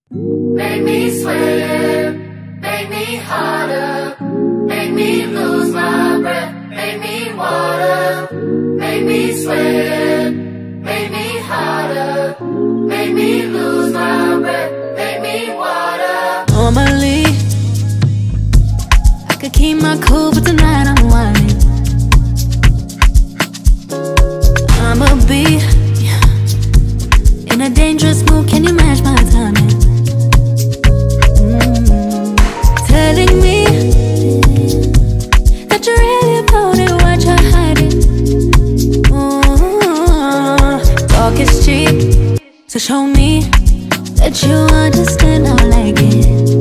Make me sweat, make me harder, make me lose my breath, make me water, make me sweat, make me harder, make me lose my breath, make me water. Normally, I could keep my cool, but tonight I'm whining. I'ma be in a dangerous mood, can you match my timing? Telling me that you're really about it, what you're hiding. Talk is cheap, so show me that you understand, I like it.